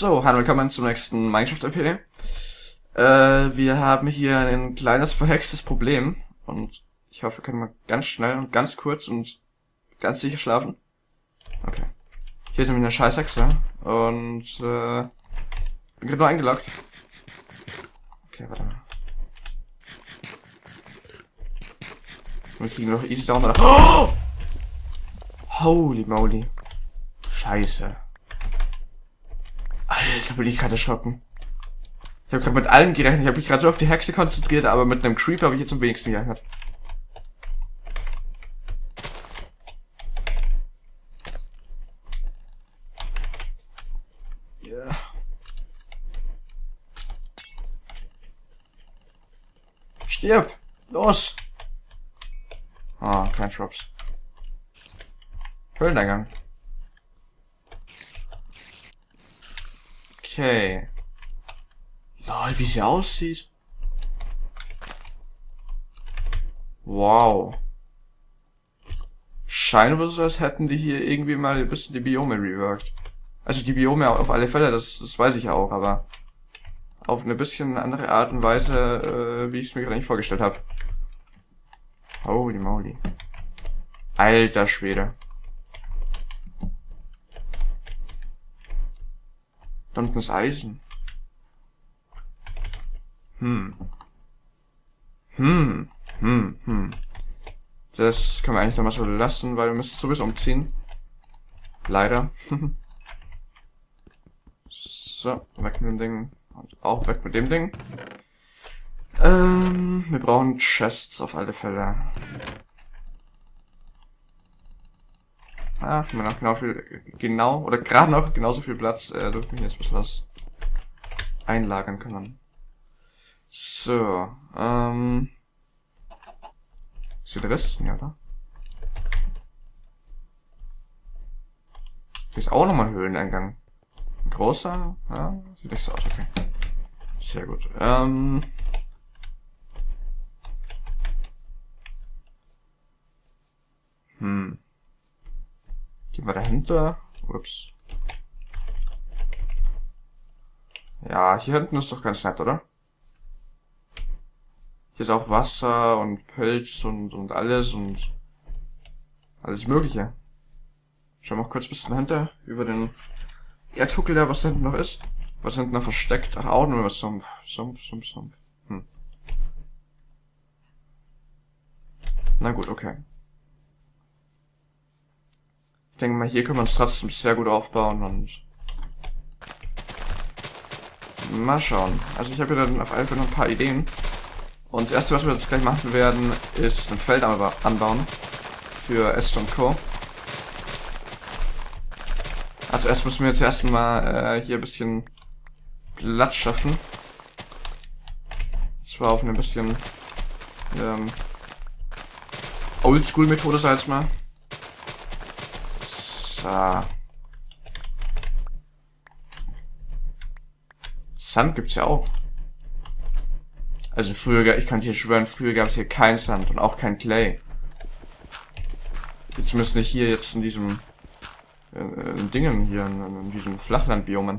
So, hallo, willkommen zum nächsten Minecraft-LP. Wir haben hier ein kleines verhextes Problem und ich hoffe, wir können mal ganz schnell und ganz kurz und ganz sicher schlafen. Okay. Hier ist nämlich eine Scheißhexe und bin gerade nur eingeloggt. Okay, warte mal. Wir kriegen noch easy down oder... Oh! Holy moly. Scheiße. Alter, bin ich gerade erschrocken. Ich habe gerade mit allem gerechnet. Ich habe mich gerade so auf die Hexe konzentriert, aber mit einem Creeper habe ich jetzt am wenigsten gerechnet. Ja. Yeah. Stirb! Los! Ah, kein Drops. Höhleneingang. Okay. Lol, wie sie aussieht. Wow. Scheint aber so, als hätten die hier irgendwie mal ein bisschen die Biome reworked. Also die Biome auf alle Fälle, das weiß ich auch, aber auf eine bisschen andere Art und Weise, wie ich es mir gerade nicht vorgestellt habe. Holy moly. Alter Schwede. Da unten ist Eisen. Das können wir eigentlich noch mal so lassen, weil wir müssen es sowieso umziehen. Leider. So, weg mit dem Ding. Und auch weg mit dem Ding. Wir brauchen Chests auf alle Fälle. Ah, wir haben noch gerade noch genauso viel Platz, durch mich jetzt ein bisschen was einlagern können. So, Südwesten, ja, oder? Hier ist auch nochmal ein Höhleneingang. Ein großer? Ja, sieht nicht so aus, okay. Sehr gut. Gehen wir dahinter. Ups. Ja, hier hinten ist doch ganz nett, oder? Hier ist auch Wasser und Pilz und alles Mögliche. Schauen wir mal kurz ein bisschen dahinter, über den Erdhuckel da, was da hinten noch ist. Was hinten noch versteckt. Ach, auch nur was Sumpf. Sumpf. Na gut, okay. Ich denke mal, hier können wir uns trotzdem sehr gut aufbauen und mal schauen. Also ich habe hier dann auf alle Fälle noch ein paar Ideen. Und das erste, was wir jetzt gleich machen werden, ist ein Feld anbauen für Äste und Co. Also erst müssen wir jetzt erstmal hier ein bisschen Platz schaffen. Zwar auf eine bisschen Oldschool-Methode, sag ich mal. So. Sand gibt's ja auch. Also früher, ich kann hier schwören, früher gab es hier kein Sand und auch kein Clay. Jetzt müssen nicht hier jetzt in diesem Dingen hier, in diesen Flachlandbiomen.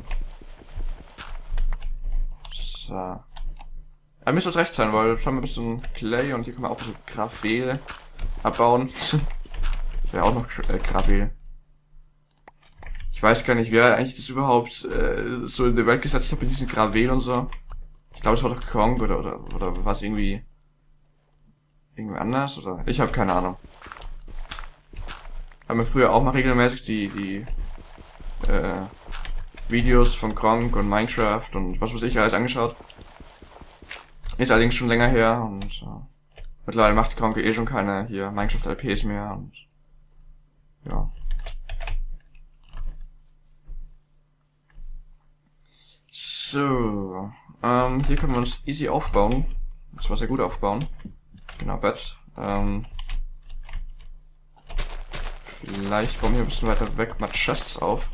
So. Aber mir soll recht sein, weil jetzt haben wir ein bisschen Clay und hier können wir auch ein bisschen Gravel abbauen. Das wäre auch noch Gravel. Ich weiß gar nicht, wer eigentlich das überhaupt so in die Welt gesetzt hat mit diesen Gravel und so. Ich glaube, es war doch Kong oder was irgendwie anders oder ich habe keine Ahnung. Haben wir früher auch mal regelmäßig die Videos von Kronk und Minecraft und was weiß ich alles angeschaut. Ist allerdings schon länger her und mittlerweile macht Kronk eh schon keine hier Minecraft-LPs mehr und ja. So, hier können wir uns easy aufbauen. Und zwar sehr gut aufbauen. Genau, Bett. Vielleicht bauen wir ein bisschen weiter weg mal Chests auf.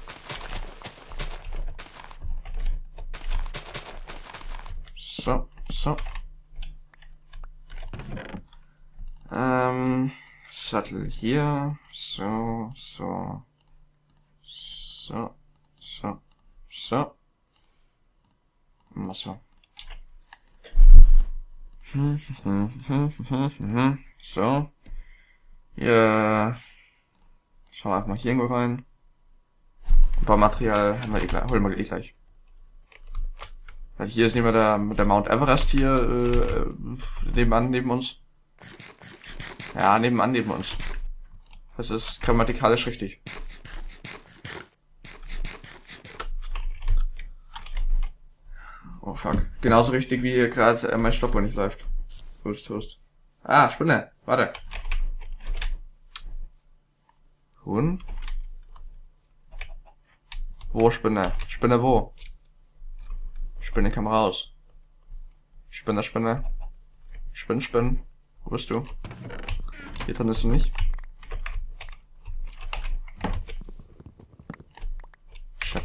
So. Sattel hier. So. So. So. So. Ja. Schauen wir einfach mal hier irgendwo rein. Baumaterial haben wir holen wir gleich. Weil hier ist nicht mehr der Mount Everest hier neben uns. Ja, neben uns. Das ist grammatikalisch richtig. Oh fuck. Genauso richtig wie gerade mein Stoppuhr nicht läuft. Toast. Ah, Spinne. Warte. Huhn. Wo Spinne? Spinne wo? Spinne kam raus. Spinne. Spinn. Wo bist du? Hier drin ist du nicht. Shit.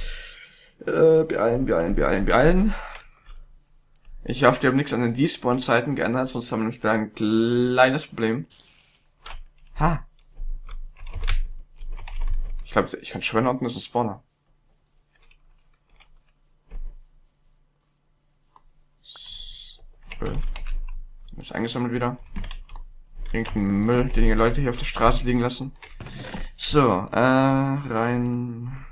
Beeilen. Ich hoffe, die haben nichts an den Despawn-Zeiten geändert, sonst haben wir nämlich da ein kleines Problem. Ha! Ich glaube, ich kann schwören, unten ist ein Spawner. Ist eingesammelt wieder. Irgendein Müll, den die Leute hier auf der Straße liegen lassen. So, rein.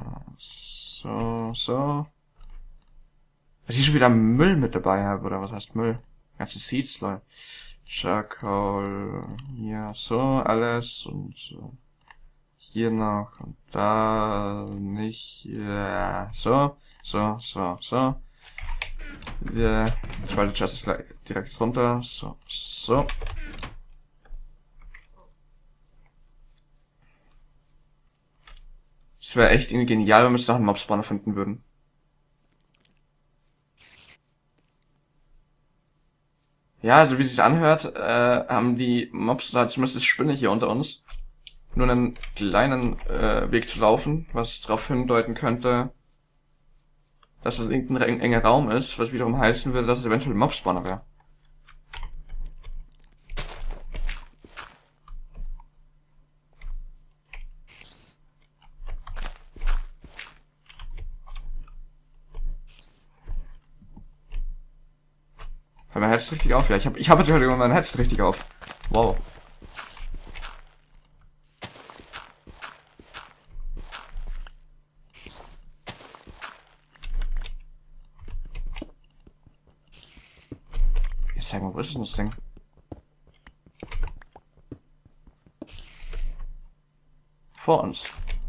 So. Was ich schon wieder Müll mit dabei habe, oder was heißt Müll? Ganze Seeds, Leute. Charcoal, hier, so, alles und so. Hier noch und da nicht, ja, so. Der zweite Chest ist gleich direkt runter, so. Es wäre echt genial, wenn wir jetzt noch einen Mob-Spawner finden würden. Ja, also wie es sich anhört, haben die Mobs, da zumindest ist Spinne hier unter uns, nur einen kleinen Weg zu laufen, was darauf hindeuten könnte, dass das irgendein enger Raum ist, was wiederum heißen würde, dass es eventuell ein Mob-Spawner wäre. Weil mein Herz richtig auf, ja. Ich hab jetzt heute immer mein Herz richtig auf. Wow. Jetzt zeig mal, wo ist denn das Ding? Vor uns.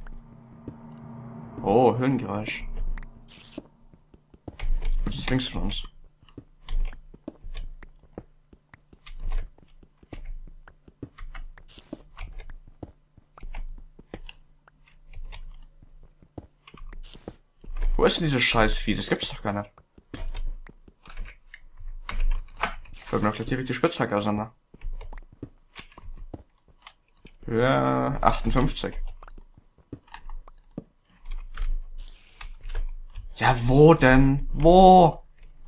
Oh, Höhengeräusch. Das ist links von uns. Wo ist denn dieses Scheißvieh? Das gibt's doch gar nicht. Fällt mir auch gleich direkt die Spitzhacke auseinander. Ja, 58. Ja, wo denn? Wo?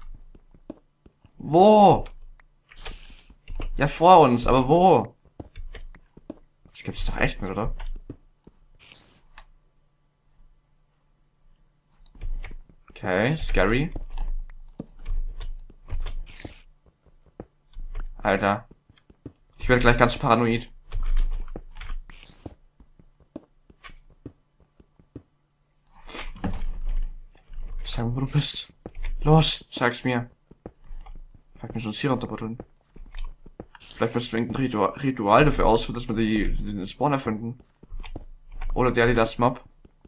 Ja, vor uns, aber wo? Das gibt's doch echt nicht, oder? Okay, scary. Alter. Ich werde gleich ganz paranoid. Sag mir, wo du bist. Los, sag's mir. Frag mich sonst hier runterbuddeln. Vielleicht müssen wir irgendein Ritual dafür ausführen, dass wir den Spawner finden. Oder die das Mob.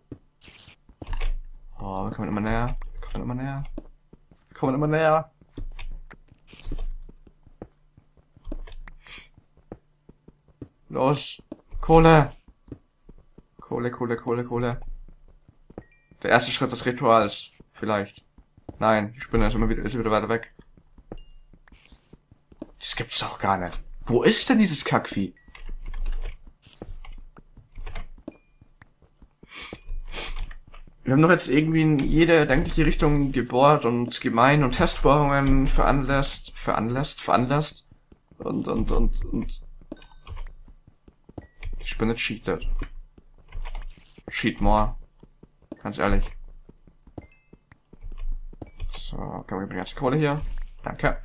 Oh, wir kommen immer näher. Wir kommen immer näher. Los. Kohle. Kohle. Der erste Schritt des Rituals. Vielleicht. Nein, die Spinne ist wieder weiter weg. Das gibt's doch gar nicht. Wo ist denn dieses Kackvieh? Wir haben doch jetzt irgendwie in jede erdenkliche Richtung gebohrt und Gemein- und Testbohrungen veranlasst. Und die Spinne cheatet. Cheat more. Ganz ehrlich. So, kann man die ganze Kohle hier. Danke.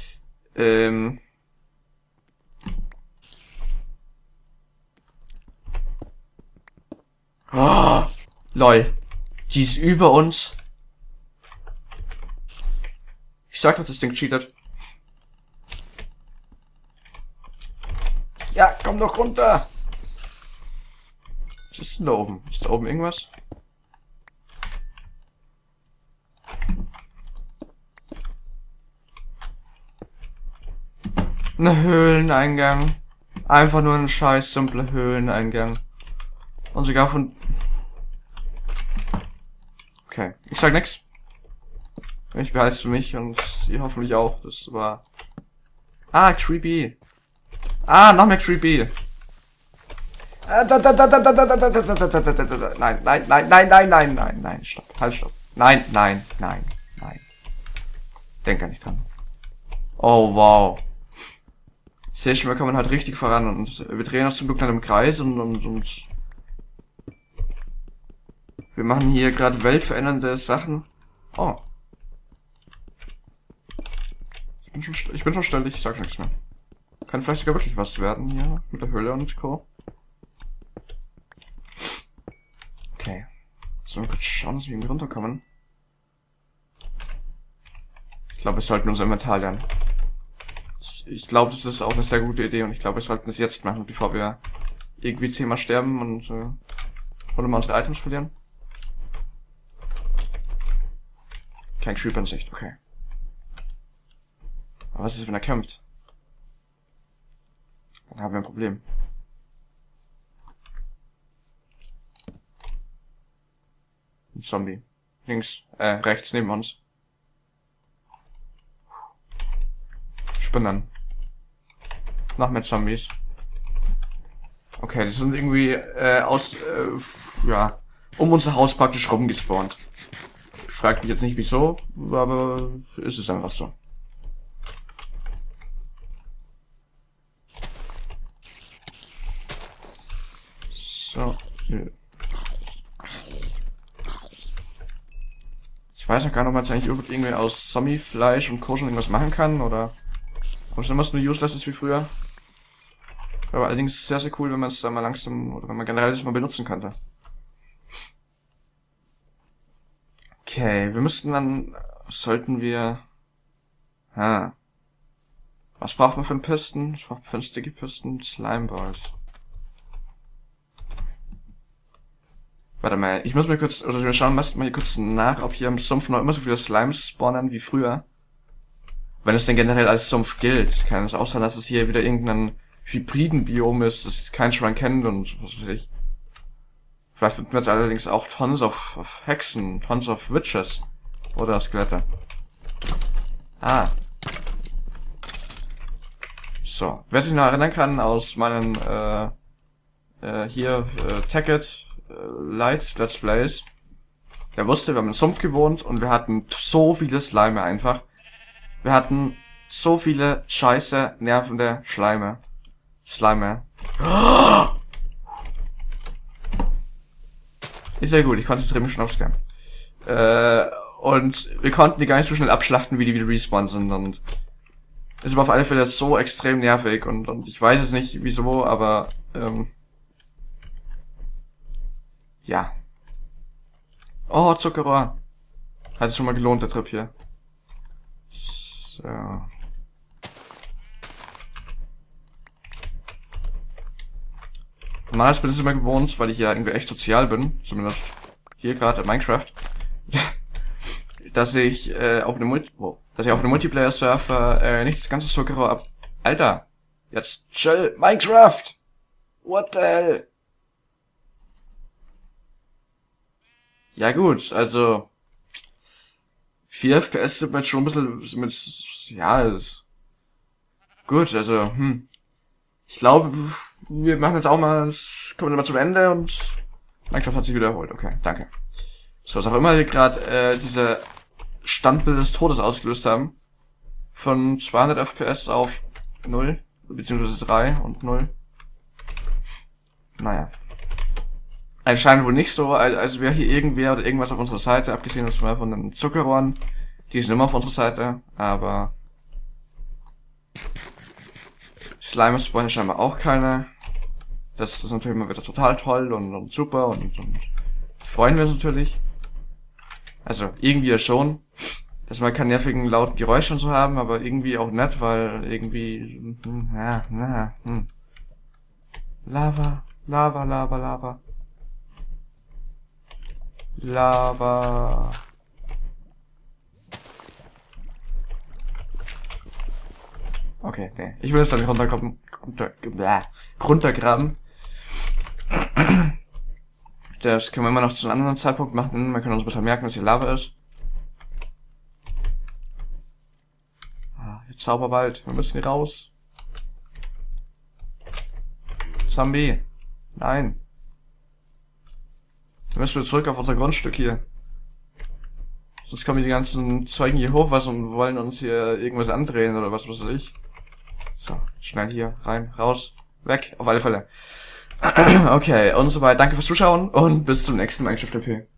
Oh, lol. Die ist über uns. Ich sag doch, das Ding cheatet. Ja, komm doch runter. Was ist denn da oben? Ist da oben irgendwas? Ein Höhleneingang. Einfach nur ein scheiß simpler Höhleneingang. Und sogar von... Okay, ich sag nix. Ich behalte es für mich und ihr hoffentlich auch. Das war... Ah, creepy. Ah, noch mehr creepy. Nein, nein, nein, nein, nein, nein, nein, nein, stopp, halt, stopp. Nein, nein, nein, nein. Denk gar nicht dran. Oh, wow. Ich sehe schon, wir kommen halt richtig voran und wir drehen uns zum Glück nicht im Kreis und wir machen hier gerade weltverändernde Sachen. Oh. Ich bin schon ständig, ich sag nichts mehr. Kann vielleicht sogar wirklich was werden hier mit der Höhle und Co. Okay. So, mal kurz schauen, dass wir irgendwie runterkommen. Ich glaube, wir sollten unser Inventar lernen. Ich glaube, das ist auch eine sehr gute Idee und ich glaube, wir sollten das jetzt machen, bevor wir irgendwie 10-mal sterben und oder mal unsere Items verlieren. Kein Creeper in Sicht, okay. Aber was ist, wenn er kämpft? Dann haben wir ein Problem. Ein Zombie. Rechts neben uns. Spinnern. Noch mehr Zombies. Okay, die sind irgendwie ja, um unser Haus praktisch rumgespawnt. Ich frage mich jetzt nicht wieso, aber ist es einfach so. So. Ich weiß noch gar nicht, ob man jetzt eigentlich irgendwie aus Zombie-Fleisch und Co. schon irgendwas machen kann, oder ob es immer so useless ist wie früher. Aber allerdings sehr, sehr cool, wenn man es da mal langsam, oder wenn man generell das mal benutzen könnte. Okay, wir müssten dann, sollten wir, was brauchen wir für einen Pisten? Was brauchen wir für einen Sticky Piston? Slimeballs. Warte mal, ich muss mal kurz, oder wir schauen mal hier kurz nach, ob hier im Sumpf noch immer so viele Slimes spawnen wie früher. Wenn es denn generell als Sumpf gilt, kann es auch sein, dass es hier wieder irgendein hybriden Biom ist, das kein Schwein kennt und was weiß ich. Vielleicht finden wir jetzt allerdings auch Tons of Hexen, Tons of Witches oder Skelette. Ah. So, wer sich noch erinnern kann aus meinen Tacket Light Let's Plays, der wusste, wir haben im Sumpf gewohnt und wir hatten so viele Slime einfach. Wir hatten so viele scheiße nervende Slime. Ist ja gut, ich konzentriere mich schon aufs Game. Und wir konnten die gar nicht so schnell abschlachten, wie die wieder respawn sind und ist aber auf alle Fälle so extrem nervig und ich weiß es nicht wieso, aber ja. Oh, Zuckerrohr. Hat es schon mal gelohnt, der Trip hier. So. Normalerweise bin ich es immer gewohnt, weil ich ja irgendwie echt sozial bin, zumindest hier gerade in Minecraft, dass ich auf einem Multiplayer-Surfer nicht das ganze Zuckerrohr ab... Alter, jetzt chill, Minecraft! What the hell? Ja gut, also 4 FPS sind jetzt schon ein bisschen ja, gut, also, ich glaube, wir machen jetzt auch mal, kommen wir mal zum Ende und Minecraft hat sich wieder erholt, okay, danke. So, was auch immer wir gerade diese Standbild des Todes ausgelöst haben, von 200 FPS auf 0, beziehungsweise 3 und 0. Naja. Anscheinend wohl nicht so, als wäre hier irgendwer oder irgendwas auf unserer Seite, abgesehen von den Zuckerrohren, Die sind immer auf unserer Seite, aber Slime spawnen scheinbar auch keine. Das ist natürlich immer wieder total toll und super und freuen wir uns natürlich. Also irgendwie ja schon, dass wir keine nervigen lauten Geräusche und so haben, aber irgendwie auch nett, weil irgendwie Lava, Lava, Lava, Lava. Lava. Okay, nee. Ich will jetzt da nicht runtergraben. Das können wir immer noch zu einem anderen Zeitpunkt machen. Wir können uns besser merken, dass hier Lava ist. Hier Zauberwald. Wir müssen hier raus. Zombie. Nein. Wir müssen wieder zurück auf unser Grundstück hier. Sonst kommen die ganzen Zeugen hier hoch und wollen uns hier irgendwas andrehen oder was weiß ich. So, schnell hier, rein, raus, weg, auf alle Fälle. Okay, und soweit. Danke fürs Zuschauen und bis zum nächsten Minecraft-LP.